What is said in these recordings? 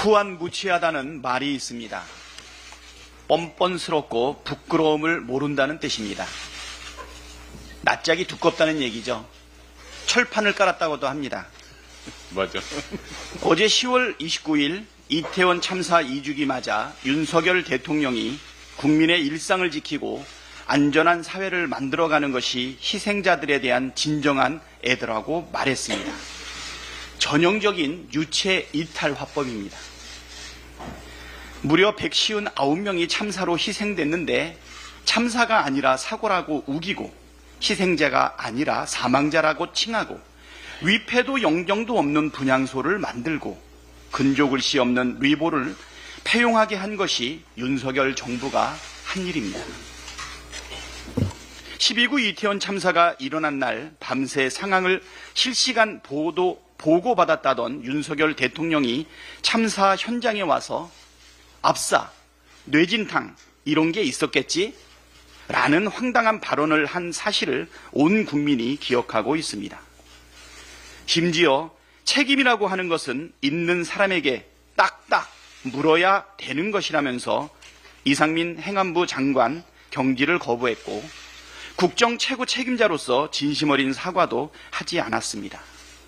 후한무치하다는 말이 있습니다. 뻔뻔스럽고 부끄러움을 모른다는 뜻입니다. 낯짝이 두껍다는 얘기죠. 철판을 깔았다고도 합니다. 맞아. 어제 10월 29일 이태원 참사 2주기 맞아 윤석열 대통령이 국민의 일상을 지키고 안전한 사회를 만들어가는 것이 희생자들에 대한 진정한 애도라고 말했습니다. 전형적인 유체 이탈 화법입니다. 무려 159명이 참사로 희생됐는데 참사가 아니라 사고라고 우기고 희생자가 아니라 사망자라고 칭하고 위패도 영정도 없는 분향소를 만들고 근조글씨 없는 위보를 폐용하게 한 것이 윤석열 정부가 한 일입니다. 12구 이태원 참사가 일어난 날 밤새 상황을 실시간 보고받았다던 윤석열 대통령이 참사 현장에 와서 압사, 뇌진탕 이런 게 있었겠지? 라는 황당한 발언을 한 사실을 온 국민이 기억하고 있습니다. 심지어 책임이라고 하는 것은 있는 사람에게 딱딱 물어야 되는 것이라면서 이상민 행안부 장관 경질을 거부했고 국정 최고 책임자로서 진심 어린 사과도 하지 않았습니다.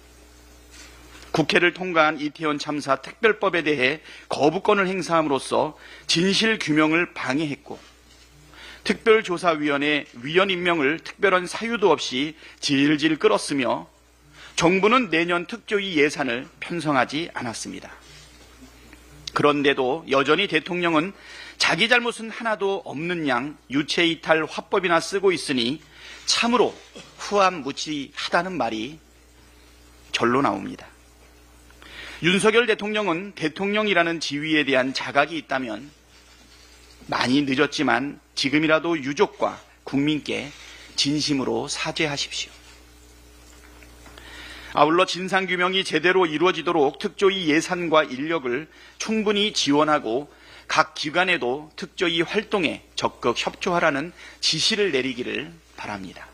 국회를 통과한 이태원 참사 특별법에 대해 거부권을 행사함으로써 진실 규명을 방해했고 특별조사위원회 위원 임명을 특별한 사유도 없이 질질 끌었으며 정부는 내년 특조위 예산을 편성하지 않았습니다. 그런데도 여전히 대통령은 자기 잘못은 하나도 없는 양 유체이탈 화법이나 쓰고 있으니 참으로 후한무치하다는 말이 절로 나옵니다. 윤석열 대통령은 대통령이라는 지위에 대한 자각이 있다면 많이 늦었지만 지금이라도 유족과 국민께 진심으로 사죄하십시오. 아울러 진상규명이 제대로 이루어지도록 특조위 예산과 인력을 충분히 지원하고 각 기관에도 특조위 활동에 적극 협조하라는 지시를 내리기를 바랍니다.